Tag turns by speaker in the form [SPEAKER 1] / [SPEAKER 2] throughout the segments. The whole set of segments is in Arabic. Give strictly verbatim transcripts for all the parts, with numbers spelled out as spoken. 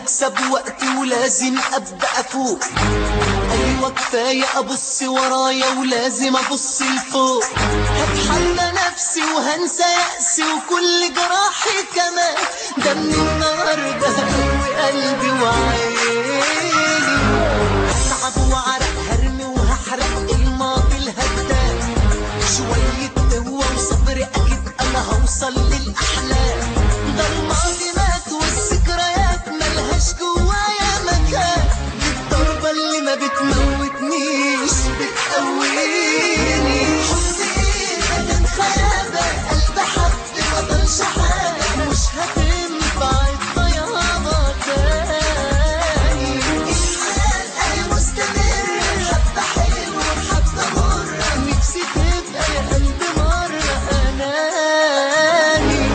[SPEAKER 1] هكسب وقتي ولازم ابدا افوق. ايوه كفايه ابص ورايا ولازم ابص لفوق. هتحدى نفسي وهنسى يأسي وكل جراحي كمان. ده من النهارده هقوي قلبي وعيني. هتعب وعرق هرمي وهحرق الماضي الهدام. شويه قوه وصبر اكيد انا هوصل للاحلام. ده الماضي مات والذكريات ملهاش جوايا مكان. دي الضربه اللي ما بتموتنيش بتقويني. حط ايدك انت خيابه قلب حد مقدرش حاجه. مش هتنفع الطيابه تاني. الحياه اهي مستمره حبه حلوه وحبه مره. نفسي تبقى يا قلبي مره اناني.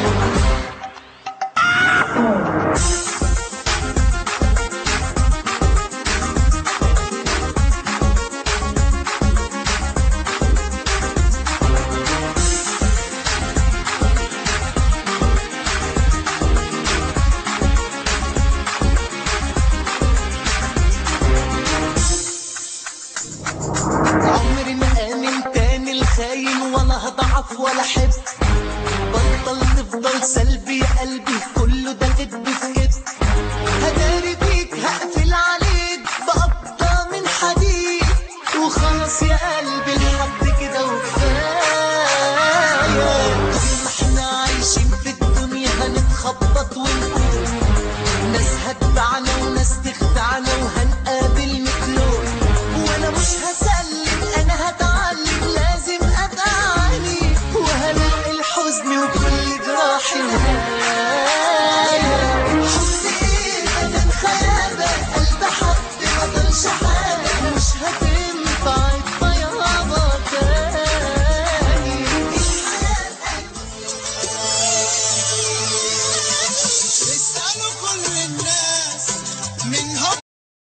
[SPEAKER 1] عمري ما آمن تاني الخاين ولا هضعف ولا حب. بطل تفضل سلبي يا قلبي